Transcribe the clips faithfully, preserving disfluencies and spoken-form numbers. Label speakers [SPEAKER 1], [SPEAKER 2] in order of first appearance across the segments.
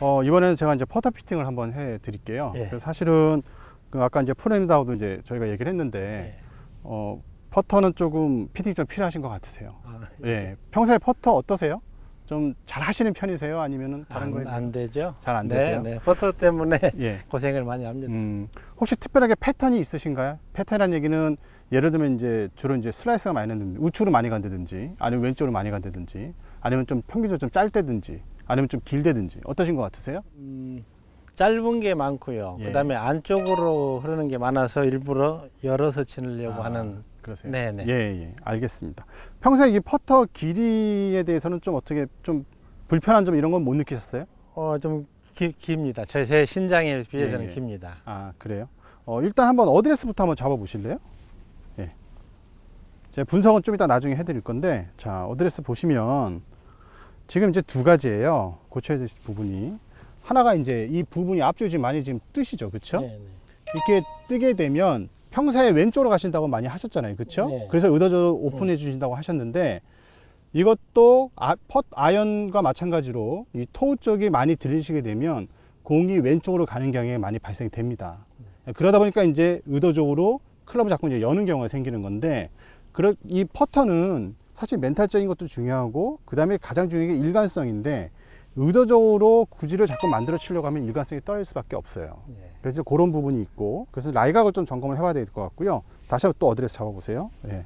[SPEAKER 1] 어, 이번에는 제가 이제 퍼터 피팅을 한번 해 드릴게요.
[SPEAKER 2] 예.
[SPEAKER 1] 그래서 사실은 그 아까 이제 프레임다우도 이제 저희가 얘기를 했는데,
[SPEAKER 2] 예.
[SPEAKER 1] 어, 퍼터는 조금 피팅이 좀 필요하신 것 같으세요.
[SPEAKER 2] 아,
[SPEAKER 1] 예. 평소에 퍼터 어떠세요? 좀 잘 하시는 편이세요? 아니면은 다른 거에
[SPEAKER 2] 안, 안 되죠.
[SPEAKER 1] 잘 안
[SPEAKER 2] 네,
[SPEAKER 1] 되세요?
[SPEAKER 2] 네. 퍼터 때문에
[SPEAKER 1] 예.
[SPEAKER 2] 고생을 많이 합니다.
[SPEAKER 1] 음, 혹시 특별하게 패턴이 있으신가요? 패턴이라는 얘기는 예를 들면 이제 주로 이제 슬라이스가 많이 나는데 우측으로 많이 간다든지, 아니면 왼쪽으로 많이 간다든지, 아니면 좀 평균적으로 좀 짧다든지, 아니면 좀 길다든지 어떠신 것 같으세요?
[SPEAKER 2] 음, 짧은 게 많고요.
[SPEAKER 1] 예.
[SPEAKER 2] 그다음에 안쪽으로 흐르는 게 많아서 일부러 열어서 치려고
[SPEAKER 1] 아,
[SPEAKER 2] 하는.
[SPEAKER 1] 그러세요?
[SPEAKER 2] 네네.
[SPEAKER 1] 예, 예, 알겠습니다. 평소에 이 퍼터 길이에 대해서는 좀 어떻게 좀 불편한 점 이런 건 못 느끼셨어요?
[SPEAKER 2] 어, 좀 기, 깁니다. 제, 제 신장에 비해서는
[SPEAKER 1] 예, 예.
[SPEAKER 2] 깁니다.
[SPEAKER 1] 아, 그래요? 어, 일단 한번 어드레스부터 한번 잡아 보실래요? 예. 제가 분석은 좀 이따 나중에 해드릴 건데, 자, 어드레스 보시면 지금 이제 두 가지예요. 고쳐야 될 부분이. 하나가 이제 이 부분이 앞쪽이 지금 많이 지금 뜨시죠, 그렇죠?
[SPEAKER 2] 네네.
[SPEAKER 1] 이렇게 뜨게 되면 평소에 왼쪽으로 가신다고 많이 하셨잖아요, 그렇죠?
[SPEAKER 2] 네.
[SPEAKER 1] 그래서 의도적으로 오픈해 주신다고 하셨는데, 이것도 아, 펫 아이언과 마찬가지로 이 토우 쪽이 많이 들리시게 되면 공이 왼쪽으로 가는 경향이 많이 발생이 됩니다. 그러다 보니까 이제 의도적으로 클럽을 자꾸 이제 여는 경우가 생기는 건데, 그런 이 퍼터는 사실 멘탈적인 것도 중요하고, 그 다음에 가장 중요한 게 일관성인데, 의도적으로 구질을 자꾸 만들어 치려고 하면 일관성이 떨어질 수밖에 없어요.
[SPEAKER 2] 네.
[SPEAKER 1] 그래서 그런 부분이 있고, 그래서 라이각을 좀 점검을 해봐야 될 것 같고요. 다시 한번 또 어드레스 잡아보세요. 예.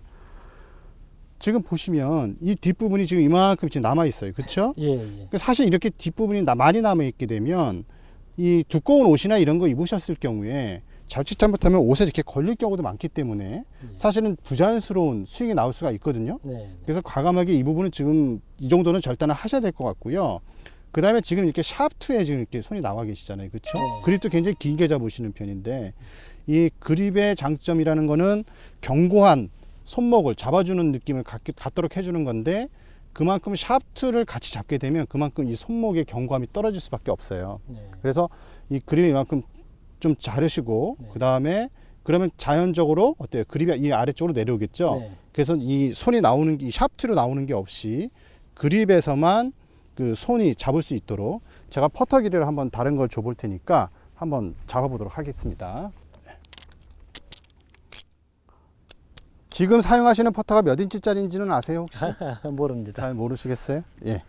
[SPEAKER 1] 지금 보시면 이 뒷부분이 지금 이만큼 지금 남아 있어요, 그렇죠?
[SPEAKER 2] 예, 예.
[SPEAKER 1] 사실 이렇게 뒷부분이 나- 많이 남아 있게 되면 이 두꺼운 옷이나 이런 거 입으셨을 경우에 자칫 잘못하면 옷에 이렇게 걸릴 경우도 많기 때문에 사실은 부자연스러운 스윙이 나올 수가 있거든요.
[SPEAKER 2] 네.
[SPEAKER 1] 그래서 과감하게 이 부분은 지금 이 정도는 절단을 하셔야 될 것 같고요. 그 다음에 지금 이렇게 샤프트에 지금 이렇게 손이 나와 계시잖아요, 그렇죠?
[SPEAKER 2] 네.
[SPEAKER 1] 그립도 굉장히 길게 잡으시는 편인데, 이 그립의 장점이라는 거는 견고한 손목을 잡아주는 느낌을 갖, 갖도록 해주는 건데, 그만큼 샤프트를 같이 잡게 되면 그만큼 이 손목의 견고함이 떨어질 수밖에 없어요.
[SPEAKER 2] 네.
[SPEAKER 1] 그래서 이 그립이 이만큼 좀 자르시고,
[SPEAKER 2] 네.
[SPEAKER 1] 그 다음에 그러면 자연적으로 어때요? 그립이 이 아래쪽으로 내려오겠죠?
[SPEAKER 2] 네.
[SPEAKER 1] 그래서 이 손이 나오는 게, 이 샤프트로 나오는 게 없이 그립에서만 그 손이 잡을 수 있도록 제가 퍼터 길이를 한번 다른 걸 줘 볼 테니까 한번 잡아 보도록 하겠습니다. 지금 사용하시는 퍼터가 몇 인치짜리인지는 아세요, 혹시?
[SPEAKER 2] 모릅니다.
[SPEAKER 1] 잘 모르시겠어요? 예.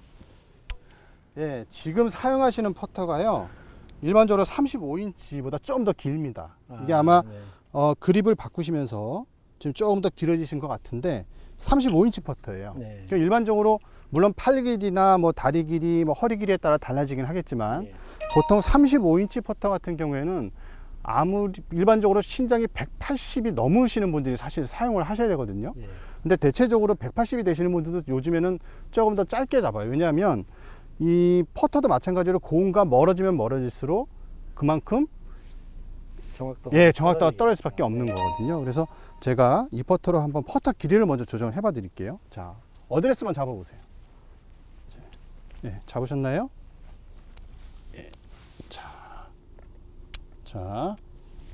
[SPEAKER 1] 예, 지금 사용하시는 퍼터가요, 일반적으로 삼십오 인치보다 좀 더 길입니다. 이게 아마
[SPEAKER 2] 네.
[SPEAKER 1] 어, 그립을 바꾸시면서 지금 조금 더 길어지신 것 같은데, 삼십오 인치 퍼터예요.
[SPEAKER 2] 네.
[SPEAKER 1] 그러니까 일반적으로 물론 팔 길이나 뭐 다리 길이, 뭐 허리 길이에 따라 달라지긴 하겠지만,
[SPEAKER 2] 예.
[SPEAKER 1] 보통 삼십오 인치 퍼터 같은 경우에는 아무리 일반적으로 신장이 백팔십이 넘으시는 분들이 사실 사용을 하셔야 되거든요.
[SPEAKER 2] 예.
[SPEAKER 1] 근데 대체적으로 백팔십이 되시는 분들도 요즘에는 조금 더 짧게 잡아요. 왜냐하면 이 퍼터도 마찬가지로 공과 멀어지면 멀어질수록 그만큼
[SPEAKER 2] 정확도가
[SPEAKER 1] 예, 정확도가
[SPEAKER 2] 떨어지겠죠.
[SPEAKER 1] 떨어질 수밖에 없는 거거든요. 그래서 제가 이 퍼터로 한번 퍼터 길이를 먼저 조정을 해봐 드릴게요. 자, 어드레스만 잡아 보세요. 예, 잡으셨나요? 예. 자. 자.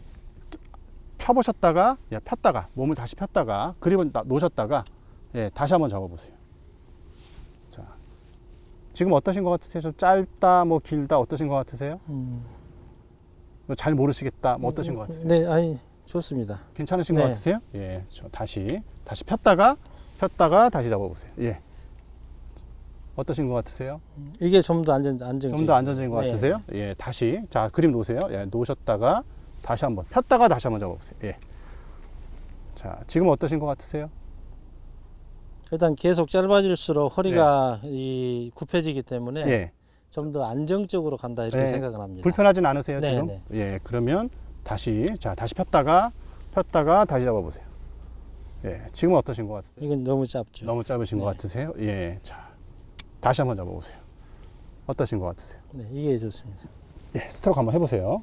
[SPEAKER 1] 펴보셨다가, 예, 폈다가, 몸을 다시 폈다가, 그립을 나- 놓으셨다가, 예, 다시 한번 잡아 보세요. 자. 지금 어떠신 것 같으세요? 좀 짧다, 뭐 길다, 어떠신 것 같으세요?
[SPEAKER 2] 음.
[SPEAKER 1] 뭐 잘 모르시겠다, 뭐 어떠신 것 같으세요?
[SPEAKER 2] 네, 아니 좋습니다.
[SPEAKER 1] 괜찮으신
[SPEAKER 2] 네.
[SPEAKER 1] 것 같으세요? 예, 저 다시 다시 폈다가 폈다가 다시 잡아보세요. 예, 어떠신 것 같으세요?
[SPEAKER 2] 이게 좀 더 안전 안정.
[SPEAKER 1] 좀 더 안전적인 것
[SPEAKER 2] 네.
[SPEAKER 1] 같으세요? 예, 다시 자 그림 놓으세요. 예, 놓으셨다가 다시 한번 폈다가 다시 한번 잡아보세요. 예, 자 지금 어떠신 것 같으세요?
[SPEAKER 2] 일단 계속 짧아질수록 허리가 이 굽혀지기 때문에
[SPEAKER 1] 예,
[SPEAKER 2] 좀 더 안정적으로 간다 이렇게
[SPEAKER 1] 네.
[SPEAKER 2] 생각을 합니다.
[SPEAKER 1] 불편하진 않으세요
[SPEAKER 2] 네,
[SPEAKER 1] 지금?
[SPEAKER 2] 네.
[SPEAKER 1] 예, 그러면 다시 자 다시 폈다가 폈다가 다시 잡아보세요. 예, 지금 어떠신 것 같으세요?
[SPEAKER 2] 이건 너무 짧죠.
[SPEAKER 1] 너무 짧으신
[SPEAKER 2] 네.
[SPEAKER 1] 것 같으세요? 예, 자 다시 한번 잡아보세요. 어떠신 것 같으세요?
[SPEAKER 2] 네, 이게 좋습니다.
[SPEAKER 1] 예, 스트로크 한번 해보세요.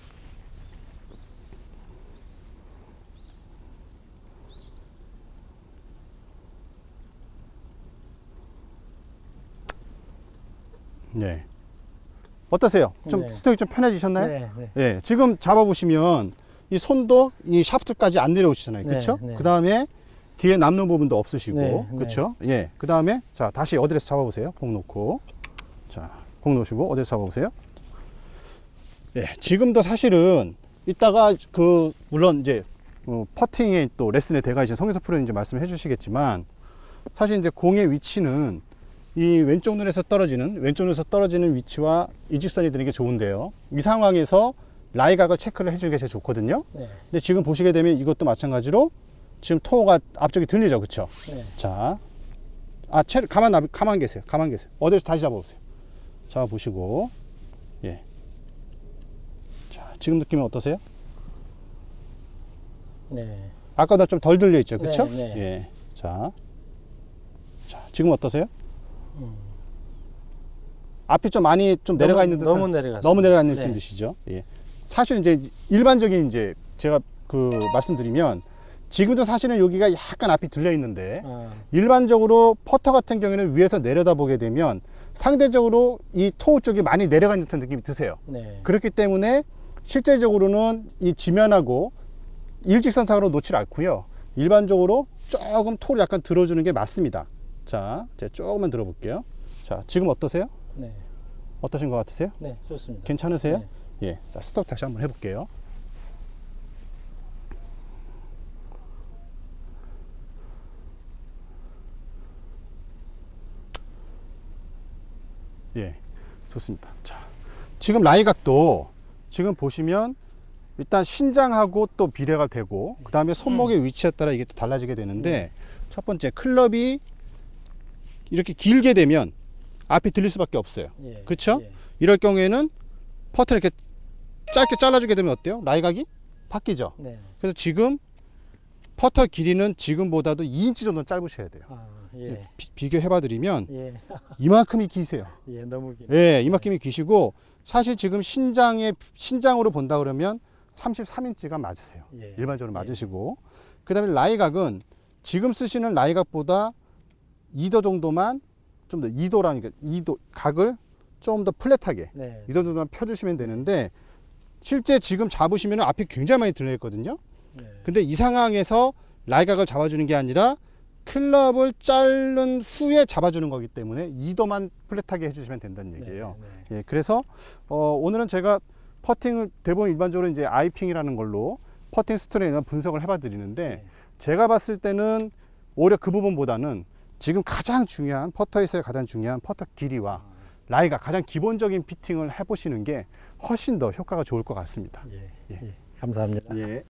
[SPEAKER 1] 네. 어떠세요? 좀
[SPEAKER 2] 네.
[SPEAKER 1] 스트로크 좀 편해지셨나요?
[SPEAKER 2] 네, 네.
[SPEAKER 1] 예, 지금 잡아보시면 이 손도 이 샤프트까지 안 내려오시잖아요.
[SPEAKER 2] 네,
[SPEAKER 1] 그렇죠?
[SPEAKER 2] 네.
[SPEAKER 1] 그 다음에 뒤에 남는 부분도 없으시고,
[SPEAKER 2] 네, 네.
[SPEAKER 1] 그렇죠? 예, 그 다음에 자 다시 어드레스 잡아보세요. 복 놓고, 자 공 놓으시고 어디서 잡아보세요. 예, 지금도 사실은 이따가 그 물론 이제 어, 퍼팅에 또 레슨에 대가이신 성유섭 프로님 이제 말씀해 주시겠지만 사실 이제 공의 위치는 이 왼쪽 눈에서 떨어지는 왼쪽 눈에서 떨어지는 위치와 일직선이 되는 게 좋은데요. 이 상황에서 라이각을 체크를 해주는 게 제일 좋거든요.
[SPEAKER 2] 네.
[SPEAKER 1] 근데 지금 보시게 되면 이것도 마찬가지로 지금 토가 앞쪽이 들리죠, 그렇죠?
[SPEAKER 2] 네.
[SPEAKER 1] 자, 아, 채 가만 나 가만 계세요, 가만 계세요. 어디서 다시 잡아보세요. 잡아 보시고, 예. 자, 지금 느낌은 어떠세요?
[SPEAKER 2] 네.
[SPEAKER 1] 아까보다 좀 덜 들려 있죠, 그렇죠?
[SPEAKER 2] 네, 네.
[SPEAKER 1] 예. 자, 자, 지금 어떠세요?
[SPEAKER 2] 음.
[SPEAKER 1] 앞이 좀 많이 좀 내려가 있는 듯한
[SPEAKER 2] 너무 내려갔어요.
[SPEAKER 1] 너무 내려가 있는
[SPEAKER 2] 네.
[SPEAKER 1] 듯이죠. 예. 사실 이제 일반적인 이제 제가 그 말씀드리면 지금도 사실은 여기가 약간 앞이 들려 있는데
[SPEAKER 2] 아,
[SPEAKER 1] 일반적으로 퍼터 같은 경우에는 위에서 내려다 보게 되면 상대적으로 이 토우 쪽이 많이 내려가 있는 듯한 느낌이 드세요.
[SPEAKER 2] 네.
[SPEAKER 1] 그렇기 때문에 실제적으로는 이 지면하고 일직선상으로 놓지 않고요. 일반적으로 조금 토를 약간 들어주는 게 맞습니다. 자, 제가 조금만 들어볼게요. 자, 지금 어떠세요?
[SPEAKER 2] 네.
[SPEAKER 1] 어떠신 것 같으세요?
[SPEAKER 2] 네. 좋습니다.
[SPEAKER 1] 괜찮으세요?
[SPEAKER 2] 네.
[SPEAKER 1] 예. 자, 스톱 다시 한번 해볼게요. 예. 좋습니다. 자, 지금 라이각도 지금 보시면 일단 신장하고 또 비례가 되고 그 다음에 손목의 위치에 따라 이게 또 달라지게 되는데 첫 번째 클럽이 이렇게 길게 되면 앞이 들릴 수밖에 없어요.
[SPEAKER 2] 예.
[SPEAKER 1] 그렇죠?
[SPEAKER 2] 예.
[SPEAKER 1] 이럴 경우에는 퍼트를 이렇게 짧게 잘라주게 되면 어때요? 라이각이 바뀌죠.
[SPEAKER 2] 네.
[SPEAKER 1] 그래서 지금 퍼터 길이는 지금보다도 이 인치 정도 짧으셔야 돼요.
[SPEAKER 2] 아, 예.
[SPEAKER 1] 비, 비교해봐 드리면
[SPEAKER 2] 예.
[SPEAKER 1] 이만큼이 기세요.
[SPEAKER 2] 예, 너무 긴.
[SPEAKER 1] 예, 이만큼이 기시고 사실 지금 신장의 신장으로 본다 그러면 삼십삼 인치가 맞으세요.
[SPEAKER 2] 예.
[SPEAKER 1] 일반적으로
[SPEAKER 2] 예.
[SPEAKER 1] 맞으시고 그다음에 라이각은 지금 쓰시는 라이각보다 이 도 정도만 좀 더 이 도라니까 이 도 각을 좀 더 플랫하게
[SPEAKER 2] 네.
[SPEAKER 1] 이 도 정도만 펴주시면 되는데 실제 지금 잡으시면 앞이 굉장히 많이 들려 있거든요.
[SPEAKER 2] 네.
[SPEAKER 1] 근데 이 상황에서 라이각을 잡아주는 게 아니라 클럽을 자른 후에 잡아주는 거기 때문에 이 도만 플랫하게 해주시면 된다는 얘기예요.
[SPEAKER 2] 네, 네.
[SPEAKER 1] 예, 그래서 어, 오늘은 제가 퍼팅을 대부분 일반적으로 이제 아이핑이라는 걸로 퍼팅 스토리에 대한 분석을 해봐 드리는데
[SPEAKER 2] 네.
[SPEAKER 1] 제가 봤을 때는 오히려 그 부분보다는 지금 가장 중요한 퍼터에서의 가장 중요한 퍼터 길이와 라이가 가장 기본적인 피팅을 해보시는 게 훨씬 더 효과가 좋을 것 같습니다.
[SPEAKER 2] 예.
[SPEAKER 1] 예.
[SPEAKER 2] 예. 감사합니다.
[SPEAKER 1] 예.